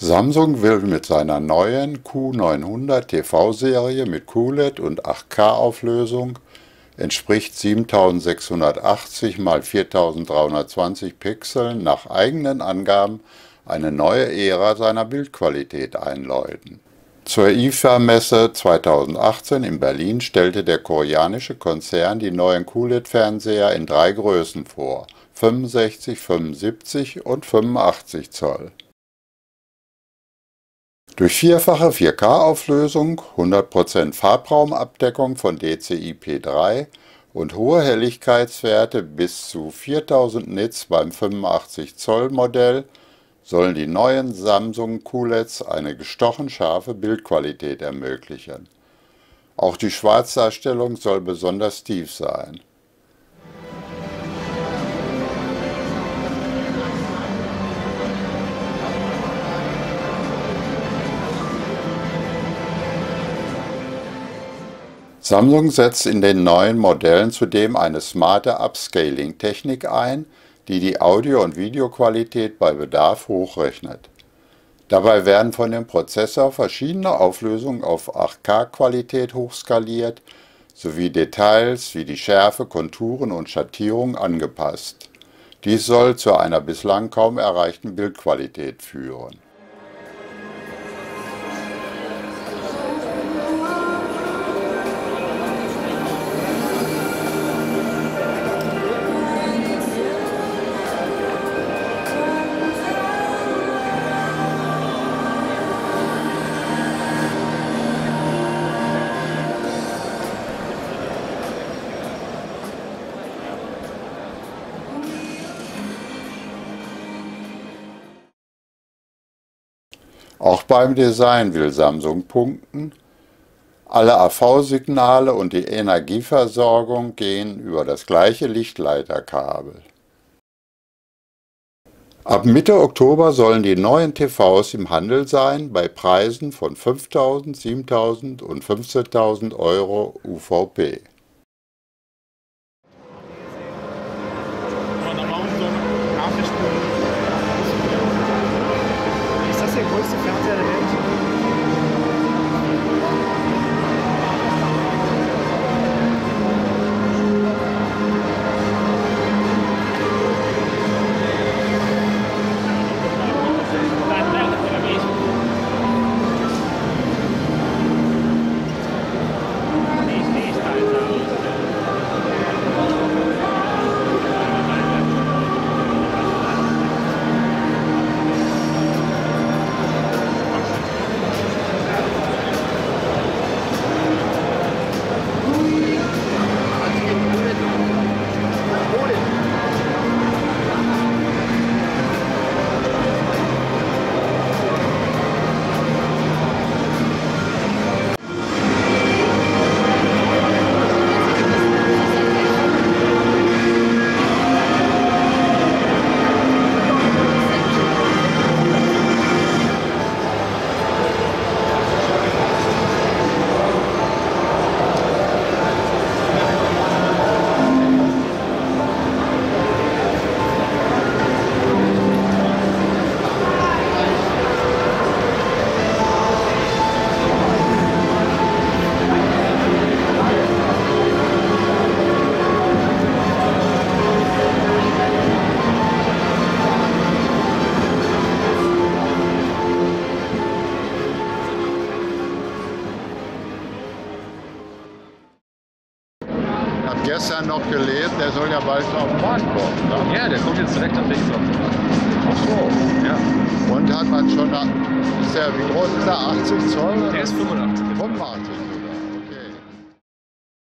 Samsung will mit seiner neuen Q900 TV-Serie mit QLED und 8K-Auflösung, entspricht 7680 x 4320 Pixeln, nach eigenen Angaben eine neue Ära seiner Bildqualität einläuten. Zur IFA-Messe 2018 in Berlin stellte der koreanische Konzern die neuen QLED-Fernseher in 3 Größen vor: 65, 75 und 85 Zoll. Durch vierfache 4K-Auflösung, 100% Farbraumabdeckung von DCI-P3 und hohe Helligkeitswerte bis zu 4000 Nits beim 85 Zoll Modell sollen die neuen Samsung QLEDs eine gestochen scharfe Bildqualität ermöglichen. Auch die Schwarzdarstellung soll besonders tief sein. Samsung setzt in den neuen Modellen zudem eine smarte Upscaling-Technik ein, die die Audio- und Videoqualität bei Bedarf hochrechnet. Dabei werden von dem Prozessor verschiedene Auflösungen auf 8K-Qualität hochskaliert sowie Details wie die Schärfe, Konturen und Schattierung angepasst. Dies soll zu einer bislang kaum erreichten Bildqualität führen. Auch beim Design will Samsung punkten. Alle AV-Signale und die Energieversorgung gehen über das gleiche Lichtleiterkabel. Ab Mitte Oktober sollen die neuen TVs im Handel sein, bei Preisen von 5.000, 7.000 und 15.000 Euro UVP. Ist das der größte Fernseher der Welt? Gestern noch gelesen, der soll ja bald auf den Markt kommen. Ne? Ja, der kommt jetzt direkt auf der Xbox. Ach so. Ja. Und hat man schon, ist der, wie groß ist der, 80 Zoll? Der ist 85. 85.